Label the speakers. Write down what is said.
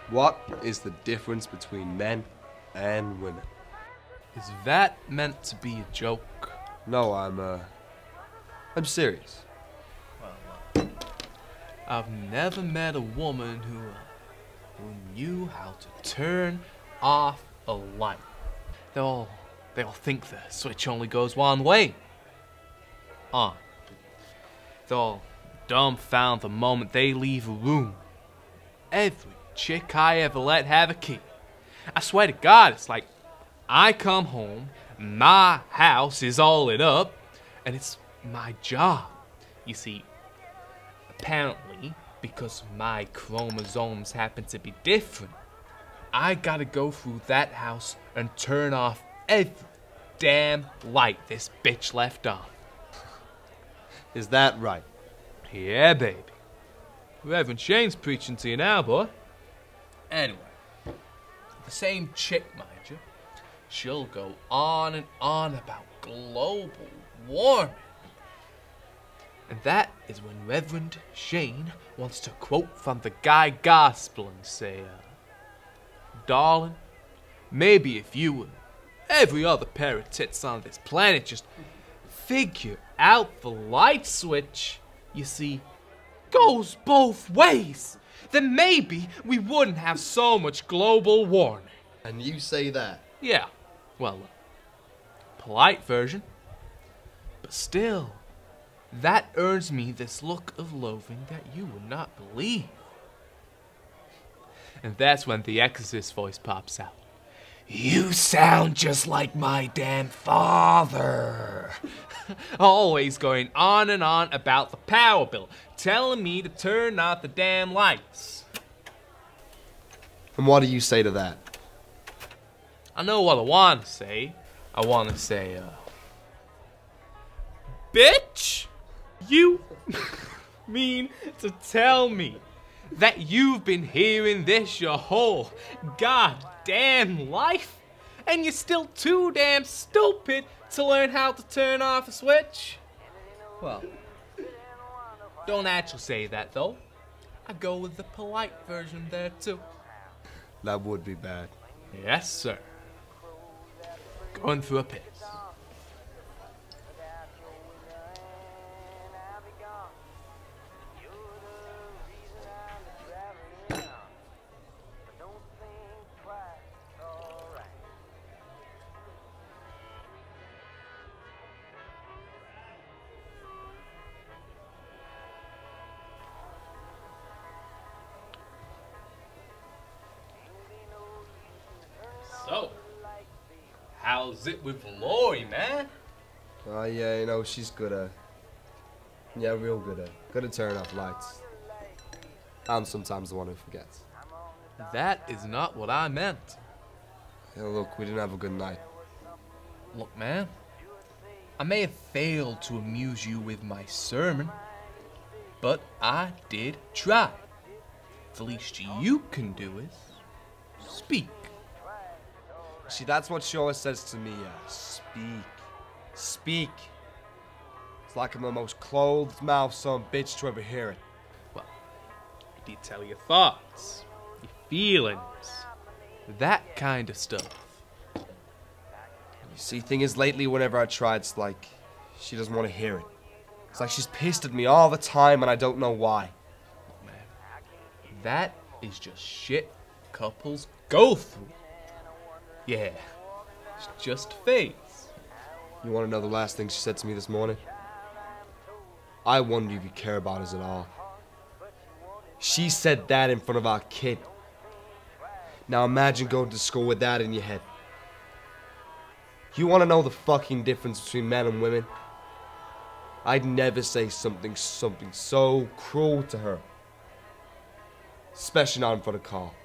Speaker 1: What is the difference between men and women?
Speaker 2: Is that meant to be a joke?
Speaker 1: No, I'm serious.
Speaker 2: Well, I've never met a woman who knew how to turn off a light. They'll think the switch only goes one way. On. They'll dumbfound the moment they leave a room. Every chick I ever let have a key. I swear to God, it's like I come home, my house is all lit up, and it's my job. You see, apparently, because my chromosomes happen to be different, I gotta go through that house and turn off every damn light this bitch left on.
Speaker 1: Is that right?
Speaker 2: Yeah, baby. Reverend Shane's preaching to you now, boy. Anyway, the same chick, mind you, she'll go on and on about global warming. And that is when Reverend Shane wants to quote from the Guy Gospel and say, darling, maybe if you and every other pair of tits on this planet just figure out the light switch, you see, goes both ways, then maybe we wouldn't have so much global warming.
Speaker 1: And you say that?
Speaker 2: Yeah, well, polite version. But still, that earns me this look of loathing that you would not believe. And that's when the Exorcist voice pops out. You sound just like my damn father. Always going on and on about the power bill, telling me to turn off the damn lights.
Speaker 1: And what do you say to that?
Speaker 2: I know what I want to say. I want to say, bitch, you mean to tell me that you've been hearing this your whole goddamn life, and you're still too damn stupid to learn how to turn off a switch? Well, don't actually say that though. I go with the polite version there too.
Speaker 1: That would be bad.
Speaker 2: Yes, sir. Going through a piss. So, how's it with Lori, man?
Speaker 1: Oh yeah, you know, she's good at... Yeah, real good at... Good at turning off lights. I'm sometimes the one who forgets.
Speaker 2: That is not what I meant.
Speaker 1: Yeah, look, we didn't have a good night.
Speaker 2: Look, man, I may have failed to amuse you with my sermon, but I did try. The least you can do is speak.
Speaker 1: See, that's what she always says to me, speak. Speak. It's like I'm the most closed-mouthed son bitch to ever hear it.
Speaker 2: Well, you did tell your thoughts, your feelings, that kind of stuff.
Speaker 1: You see, thing is, lately, whenever I try, it's like she doesn't want to hear it. It's like she's pissed at me all the time, and I don't know why.
Speaker 2: Man, that is just shit couples go through. Yeah, it's just phase.
Speaker 1: You want to know the last thing she said to me this morning? I wonder if you care about us at all. She said that in front of our kid. Now imagine going to school with that in your head. You want to know the fucking difference between men and women? I'd never say something so cruel to her. Especially not in front of Carl.